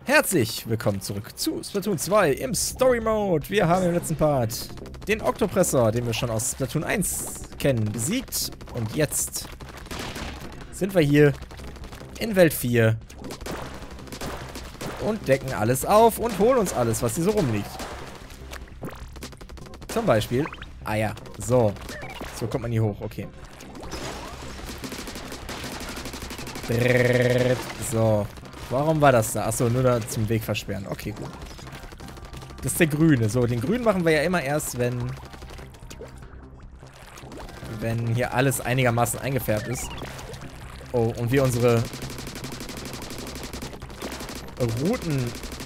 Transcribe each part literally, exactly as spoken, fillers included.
Herzlich willkommen zurück zu Splatoon zwei im Story Mode. Wir haben im letzten Part den Octopressor, den wir schon aus Splatoon eins kennen, besiegt. Und jetzt sind wir hier in Welt vier und decken alles auf und holen uns alles, was hier so rumliegt. Zum Beispiel Eier. So. So kommt man hier hoch. Okay. So. Warum war das da? Achso, nur da zum Weg versperren. Okay, gut. Das ist der grüne. So, den grünen machen wir ja immer erst, wenn... Wenn hier alles einigermaßen eingefärbt ist. Oh, und wir unsere... Routen...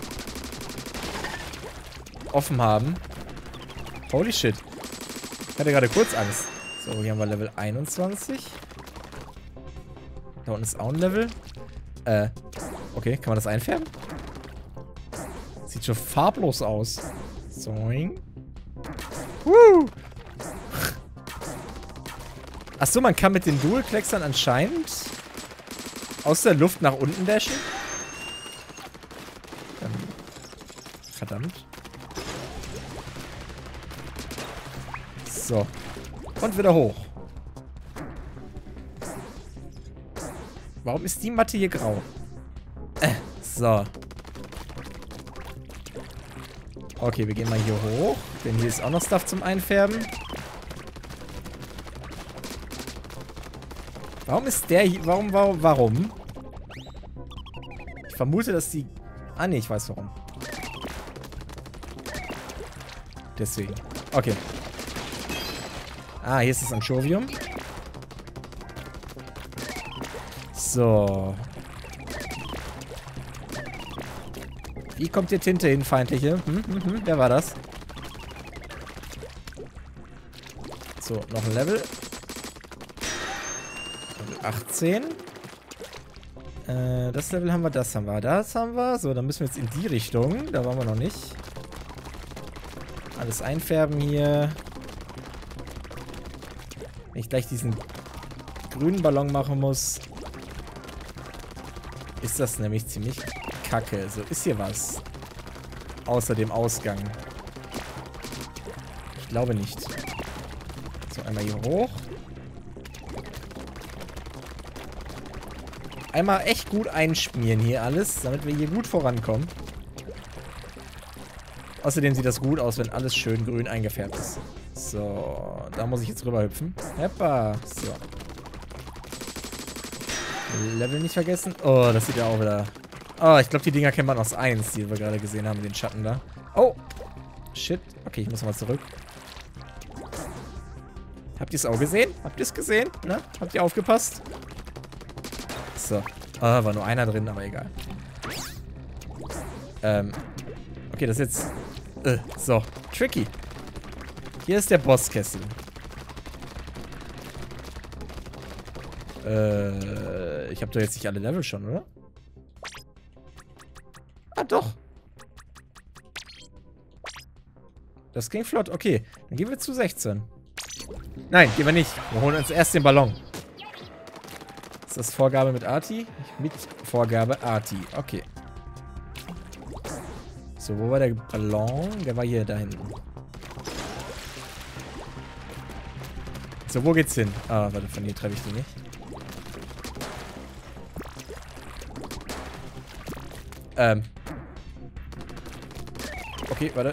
offen haben. Holy shit. Ich hatte gerade kurz Angst. So, hier haben wir Level einundzwanzig. Da unten ist auch ein Level. Äh... Okay, kann man das einfärben? Sieht schon farblos aus. Soing. Woo! Achso, man kann mit den Dual-Klecksern anscheinend aus der Luft nach unten dashen. Ähm, verdammt. So. Und wieder hoch. Warum ist die Matte hier grau? Äh, so. Okay, wir gehen mal hier hoch. Denn hier ist auch noch Stuff zum Einfärben. Warum ist der hier? Warum, warum, warum? Ich vermute, dass die... Ah, nee, ich weiß warum. Deswegen. Okay. Ah, hier ist das Anchovium. So. Wie kommt hier Tinte hin, feindliche? Hm, hm, hm, wer war das? So, noch ein Level. Level achtzehn. Äh, das Level haben wir, das haben wir, das haben wir. So, dann müssen wir jetzt in die Richtung. Da waren wir noch nicht. Alles einfärben hier. Wenn ich gleich diesen grünen Ballon machen muss, ist das nämlich ziemlich kacke. So, ist hier was? Außer dem Ausgang. Ich glaube nicht. So, einmal hier hoch. Einmal echt gut einschmieren hier alles, damit wir hier gut vorankommen. Außerdem sieht das gut aus, wenn alles schön grün eingefärbt ist. So, da muss ich jetzt rüber hüpfen. Heppa. So. Level nicht vergessen. Oh, das sieht ja auch wieder... Oh, ich glaube, die Dinger kennt man aus eins, die wir gerade gesehen haben, den Schatten da. Oh! Shit. Okay, ich muss mal zurück. Habt ihr es auch gesehen? Habt ihr es gesehen? Ne? Habt ihr aufgepasst? So. Ah, war nur einer drin, aber egal. Ähm. Okay, das ist jetzt... Äh, so. Tricky. Hier ist der Bosskessel. Äh, ich habe doch jetzt nicht alle Level schon, oder? Ah, doch. Das ging flott. Okay, dann gehen wir zu sechzehn. Nein, gehen wir nicht. Wir holen uns erst den Ballon. Ist das Vorgabe mit Arti? Mit Vorgabe Arti. Okay. So, wo war der Ballon? Der war hier da hinten. So, wo geht's hin? Ah, warte, von hier treffe ich den nicht. Ähm. Okay, warte.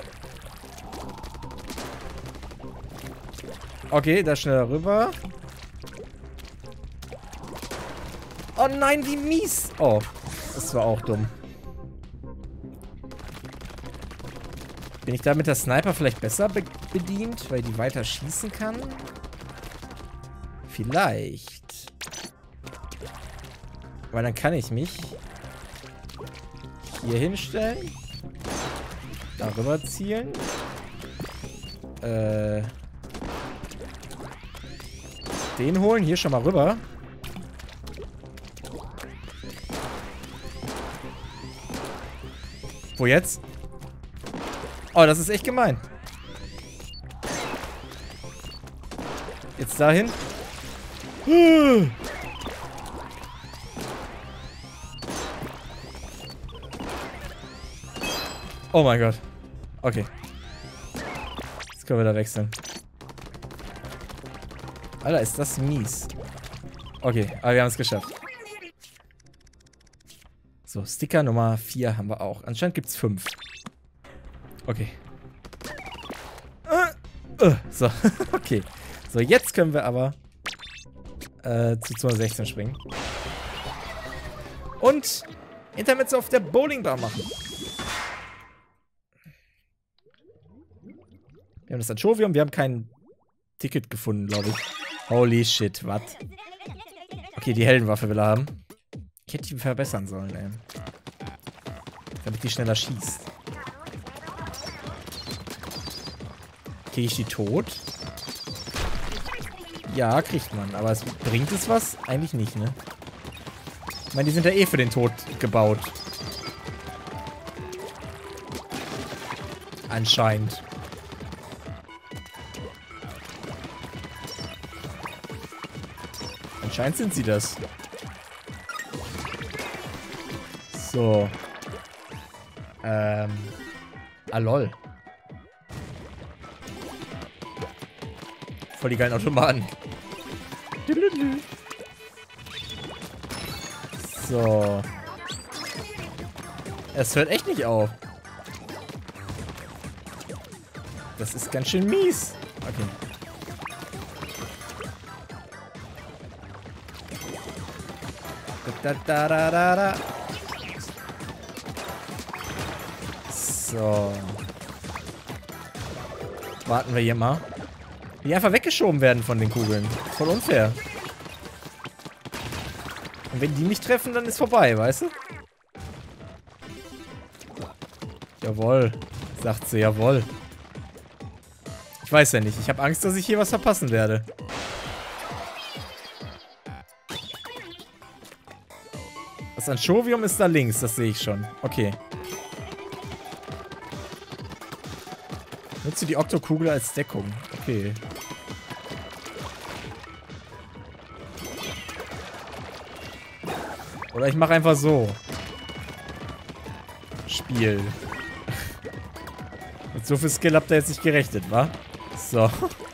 Okay, da schnell rüber. Oh nein, wie mies. Oh, das war auch dumm. Bin ich da mit der Sniper vielleicht besser be bedient, weil die weiter schießen kann? Vielleicht. Weil dann kann ich mich hier hinstellen. Darüber zielen. Äh. Den holen. Hier schon mal rüber. Wo jetzt? Oh, das ist echt gemein. Jetzt dahin. Oh mein Gott. Okay. Jetzt können wir da wechseln. Alter, ist das mies. Okay, aber wir haben es geschafft. So, Sticker Nummer vier haben wir auch. Anscheinend gibt es fünf. Okay. Uh, uh, so, okay. So, jetzt können wir aber äh, zu zweihundertsechzehn springen. Und Intermezzo auf der Bowlingbahn machen. Wir haben das Anchovium, wir haben kein Ticket gefunden, glaube ich. Holy shit, was? Okay, die Heldenwaffe will er haben. Ich hätte die verbessern sollen, ey. Damit die schneller schießt. Kriege ich die tot? Ja, kriegt man. Aber es, bringt es was? Eigentlich nicht, ne? Ich meine, die sind ja eh für den Tod gebaut. Anscheinend. Anscheinend sind sie das. So. Ähm. Ah, lol. Voll die geilen Automaten. So. Es hört echt nicht auf. Das ist ganz schön mies. Okay. Da, da, da, da, da. So. Warten wir hier mal. Die einfach weggeschoben werden von den Kugeln. Voll unfair. Und wenn die nicht treffen, dann ist vorbei, weißt du? Jawohl. Sagt sie, jawohl. Ich weiß ja nicht. Ich habe Angst, dass ich hier was verpassen werde. Das Anchovium ist da links, das sehe ich schon. Okay. Nutze die Oktokugel als Deckung. Okay. Oder ich mache einfach so. Spiel. Mit so viel Skill habt ihr jetzt nicht gerechnet, wa? So.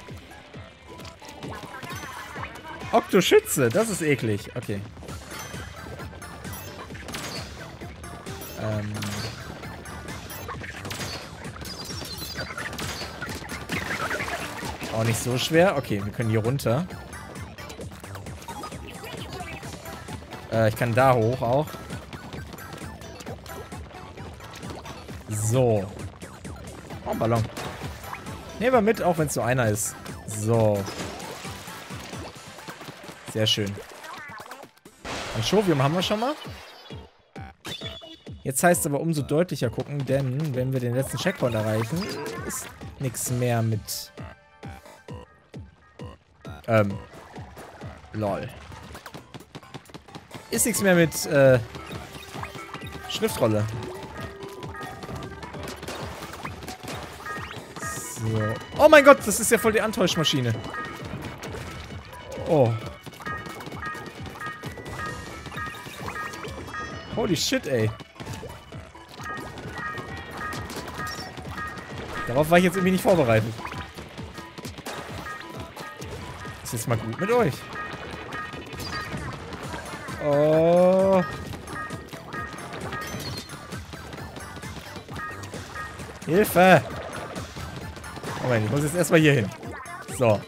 Oktoschütze, das ist eklig. Okay. Ähm. Auch nicht so schwer. Okay, wir können hier runter. Äh, ich kann da hoch auch. So. Oh, ein Ballon. Nehmen wir mit, auch wenn es nur einer ist. So. Sehr schön. Anchovium haben wir schon mal. Jetzt heißt es aber umso deutlicher gucken, denn wenn wir den letzten Checkpoint erreichen, ist nichts mehr mit... Ähm. Lol. Ist nichts mehr mit, äh... Schriftrolle. So. Oh mein Gott, das ist ja voll die Antäuschmaschine. Oh. Holy shit, ey. Darauf war ich jetzt irgendwie nicht vorbereitet. Ist jetzt mal gut mit euch. Oh. Hilfe! Moment, ich muss jetzt erstmal hier hin. So.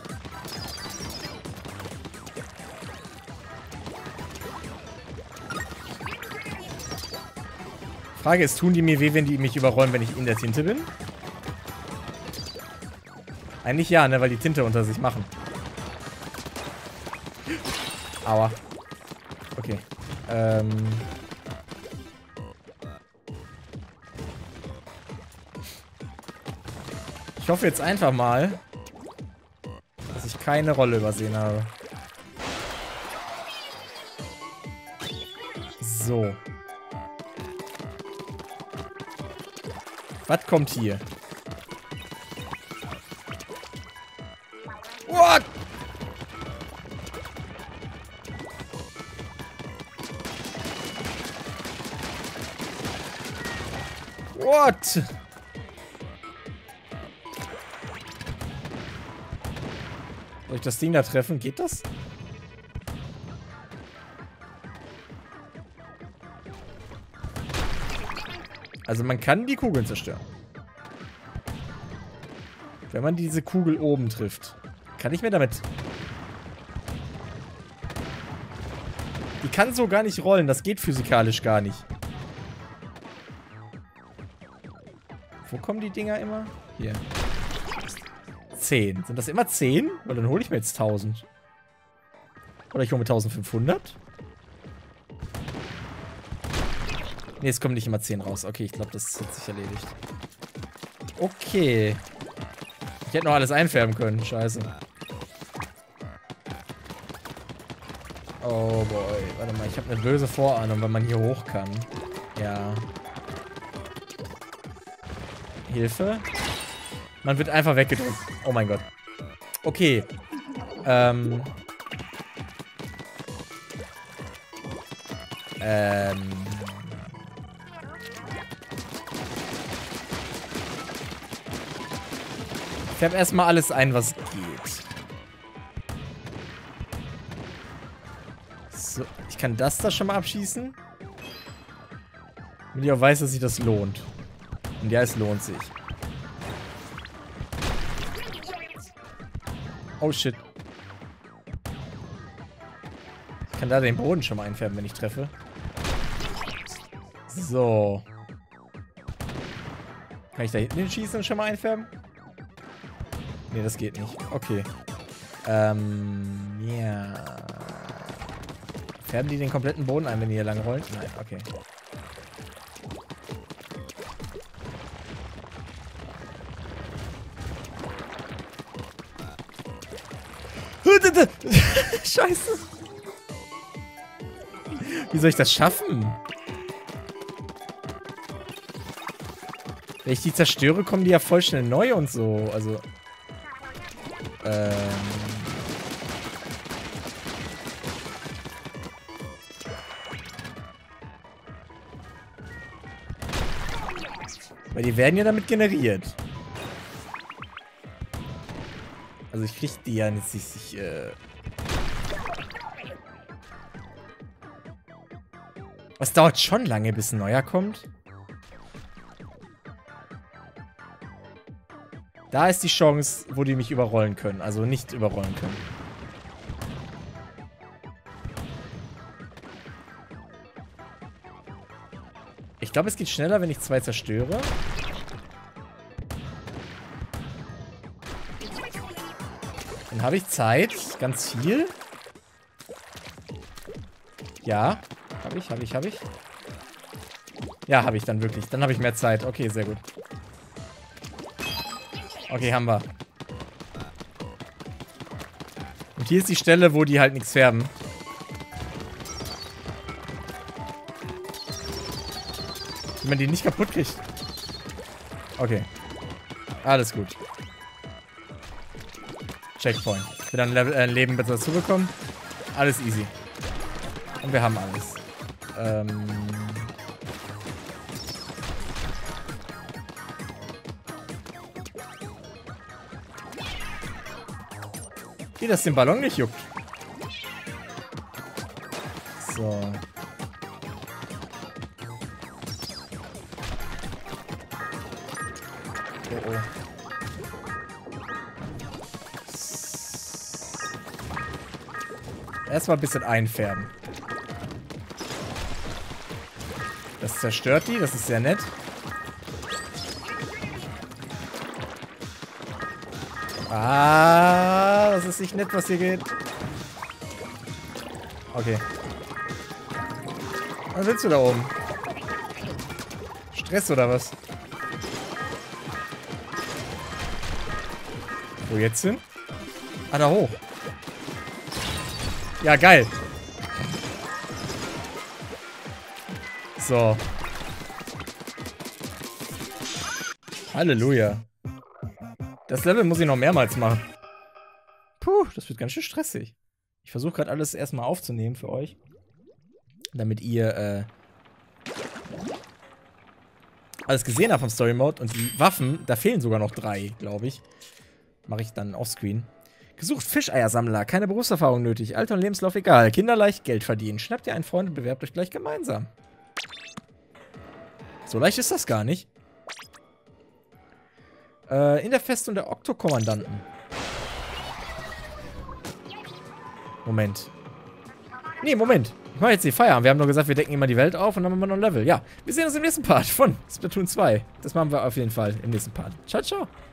Frage ist, tun die mir weh, wenn die mich überrollen, wenn ich in der Tinte bin? Eigentlich ja, ne, weil die Tinte unter sich machen. Aua. Okay. Ähm. Ich hoffe jetzt einfach mal, dass ich keine Rolle übersehen habe. So. Was kommt hier? What? What? Soll ich das Ding da treffen? Geht das? Also man kann die Kugeln zerstören. Wenn man diese Kugel oben trifft. Kann ich mir damit... Die kann so gar nicht rollen. Das geht physikalisch gar nicht. Wo kommen die Dinger immer? Hier. zehn. Sind das immer zehn? Weil dann hole ich mir jetzt tausend. Oder ich hole mir eintausendfünfhundert. Ne, es kommen nicht immer zehn raus. Okay, ich glaube, das hat sich erledigt. Okay. Ich hätte noch alles einfärben können. Scheiße. Oh boy. Warte mal, ich habe eine böse Vorahnung, wenn man hier hoch kann. Ja. Hilfe. Man wird einfach weggedrückt. Oh mein Gott. Okay. Ähm. Ähm. Ich färbe erstmal alles ein, was geht. So, ich kann das da schon mal abschießen. Wenn ich auch weiß, dass sich das lohnt. Und ja, es lohnt sich. Oh shit. Ich kann da den Boden schon mal einfärben, wenn ich treffe. So. Kann ich da hinten den Schießen schon mal einfärben? Nee, das geht nicht. Okay. Ähm, ja. Färben die den kompletten Boden ein, wenn die hier lang rollen? Nein, okay. Scheiße. Wie soll ich das schaffen? Wenn ich die zerstöre, kommen die ja voll schnell neu und so. Also. Ähm. Weil die werden ja damit generiert. Also ich krieg die ja nicht sich, äh... Es dauert schon lange, bis ein neuer kommt. Da ist die Chance, wo die mich überrollen können. Also nicht überrollen können. Ich glaube, es geht schneller, wenn ich zwei zerstöre. Dann habe ich Zeit. Ganz viel. Ja. Habe ich, habe ich, habe ich. Ja, habe ich dann wirklich. Dann habe ich mehr Zeit. Okay, sehr gut. Okay, haben wir. Und hier ist die Stelle, wo die halt nichts färben. Wie man die nicht kaputt kriegt. Okay. Alles gut. Checkpoint. Ich bin dann Level, äh, Leben besser dazu bekommen. Alles easy. Und wir haben alles. Ähm... Wie das den Ballon nicht juckt. So. Oh oh. Erstmal ein bisschen einfärben. Das zerstört die, das ist sehr nett. Ah, das ist nicht nett, was hier geht. Okay. Was willst du da oben? Stress oder was? Wo jetzt hin? Ah, da hoch. Ja, geil. So. Halleluja. Das Level muss ich noch mehrmals machen. Puh, das wird ganz schön stressig. Ich versuche gerade alles erstmal aufzunehmen für euch. Damit ihr, äh... alles gesehen habe vom Story Mode und die Waffen, da fehlen sogar noch drei, glaube ich. Mache ich dann offscreen. Gesucht Fischeiersammler, keine Berufserfahrung nötig, Alter und Lebenslauf egal, kinderleicht Geld verdienen. Schnappt ihr einen Freund und bewerbt euch gleich gemeinsam. So leicht ist das gar nicht. Äh, in der Festung der Oktokommandanten. Moment. Nee, Moment. Ich mache jetzt die Feierabend. Wir haben nur gesagt, wir decken immer die Welt auf und dann haben wir noch ein Level. Ja, wir sehen uns im nächsten Part von Splatoon zwei. Das machen wir auf jeden Fall im nächsten Part. Ciao, ciao.